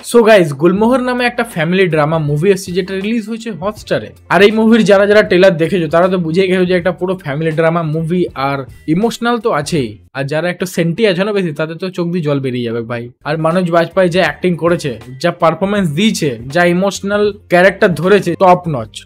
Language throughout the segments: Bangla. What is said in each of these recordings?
সো গাইজ, গুলমোহর নামে একটা ফ্যামিলি ড্রামা মুভি এসেছে যেটা রিলিজ হয়েছে হটস্টারে। আর এই মুভির যারা যারা ট্রেলার দেখেছো তারা তো বুঝেই গেছো যে একটা পুরো ফ্যামিলি ড্রামা মুভি, আর ইমোশনাল তো আছেই। আর যারা একটু সেন্টি আছে না বেশি, তাদের তো চোখ দিয়ে জল বেরিয়ে যাবে ভাই। আর মনোজ বাজপেয়ী যা অ্যাক্টিং করেছে, যা পারফরমেন্স দিয়েছে, যা ইমোশনাল ক্যারেক্টার ধরেছে, টপ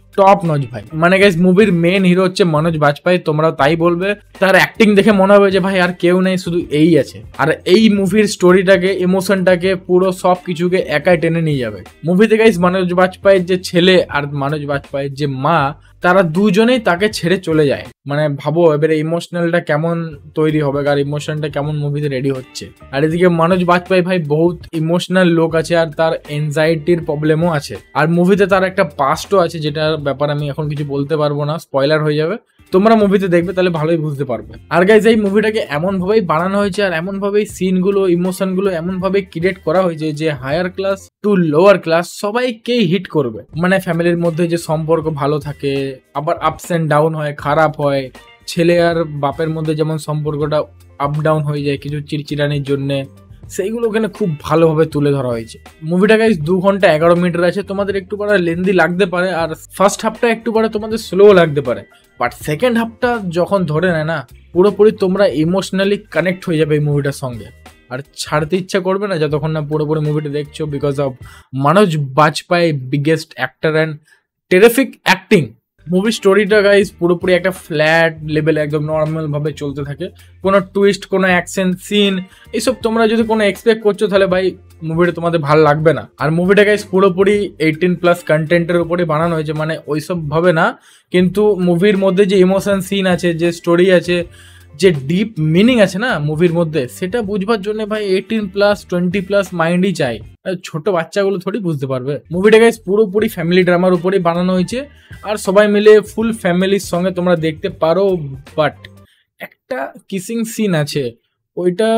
নচ ভাই। মানে গাইজ, মুভির মেন হিরো হচ্ছে মনোজ বাজপেয়ী, তোমরা তাই বলবে। তার অ্যাক্টিং দেখে মনে হবে যে ভাই আর কেউ নেই, শুধু এই আছে। আর এই মুভির স্টোরিটাকে, ইমোশনটাকে, পুরো সব কিছুকে একাই টেনে নিয়ে যাবে। মুভিতে গাইজ মনোজ বাজপেয়ীর যে ছেলে আর মনোজ বাজপেয়ীর যে মা, তারা দুজনেই তাকে ছেড়ে চলে যায়। মানে ভাবো এবারে ইমোশনালটা কেমন তৈরি হবে, আর ইমোশনটা কেমন মুভিতে রেডি হচ্ছে। আর এদিকে মনোজ বাজপেয়ী ভাই বহুত ইমোশনাল লোক আছে, আর তার এনজাইটির প্রবলেমও আছে। আর মুভিতে তার একটা পাস্টও আছে, যেটার ব্যাপার আমি এখন কিছু বলতে পারবো না, স্পয়লার হয়ে যাবে। তোমরা মুভিতে দেখবে তাহলে ভালোই বুঝতে পারবে। আর গাইজ, এই মুভিটাকে এমন ভাবেই বানানো হয়েছে, আর এমন ভাবেই সিনগুলো, ইমোশনগুলো এমন ভাবে ক্রিয়েট করা হয়েছে যে higher class to lower class সবাইকেই হিট করবে। মানে ফ্যামিলির মধ্যে যে সম্পর্ক ভালো থাকে, আবার আপস এন্ড ডাউন হয়, খারাপ হয়। ছেলে আর বাপের মধ্যে যেমন সম্পর্কটা আপ ডাউন হয়ে যায় কিছু চিরচিরানির জন্যে, সেইগুলো ওখানে খুব ভালোভাবে তুলে ধরা হয়েছে। মুভিটা গাইজ 2 ঘন্টা 11 মিনিটের আছে। তোমাদের একটু পরে লেন্দি লাগতে পারে, আর ফার্স্ট হাফটা একটু পরে তোমাদের স্লো লাগতে পারে, বাট সেকেন্ড হাফটা যখন ধরে নেয় না, পুরোপুরি তোমরা ইমোশনালি কানেক্ট হয়ে যাবে এই মুভিটার সঙ্গে। আর ছাড়তে ইচ্ছা করবে না যতক্ষণ না পুরোপুরি মুভিটা দেখছো, because of Manoj Bajpayee, biggest actor and terrific acting. Movie স্টোরিটা গাইজ পুরোপুরি একটা ফ্ল্যাট লেভেলে একদম নর্মাল ভাবে চলতে থাকে। কোনো টুইস্ট, কোনো অ্যাকশন সিন, এইসব তোমরা যদি কোনো এক্সপেক্ট করছো তাহলে ভাই মুভিটা তোমাদের ভালো লাগবে না। আর মুভিটা গাইজ পুরোপুরি 18+ কন্টেন্টের উপরে বানানো হয়েছে, মানে ওইসব ভাবে না, কিন্তু মুভির মধ্যে যে ইমোশন সিন আছে, যে স্টোরি আছে, যে ডিপ মিনিং আছে না মুভির মধ্যে, সেটা বুঝবার জন্য ভাই 18+, 20+ মাইন্ডই চাই। ছোট বাচ্চাগুলো থোড়ি বুঝতে পারবে। মুভিটা গাইজ পুরোপুরি ফ্যামিলি ড্রামার উপরেই বানানো হয়েছে, আর সবাই মিলে ফুল ফ্যামিলির সঙ্গে তোমরা দেখতে পারো। বাট একটা কিসিং সিন আছে, ওইটা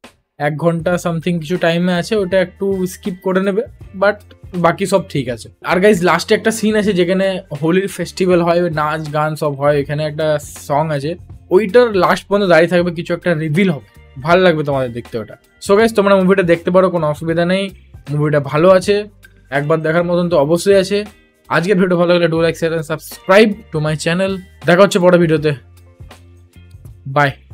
1 ঘন্টা সামথিং কিছু টাইমে আছে, ওটা একটু স্কিপ করে নেবে, বাট বাকি সব ঠিক আছে। আর গাইজ লাস্টে একটা সিন আছে যেখানে হোলির ফেস্টিভ্যাল হয়, নাচ গান সব হয়, এখানে একটা সং আছে, ওইটার লাস্ট পর্যন্ত দাঁড়িয়ে থাকবে, কিছু একটা রিভিল হবে, ভালো লাগবে তোমাদের দেখতে ওটা। সো গাইজ, তোমরা মুভিটা দেখতে পারো, কোনো অসুবিধা নেই। মুভিটা ভালো আছে, একবার দেখার মতন তো অবশ্যই আছে। আজকের ভিডিও ভালো লাগলে do like, share and subscribe to my channel. দেখা হচ্ছে পরের ভিডিওতে, বাই।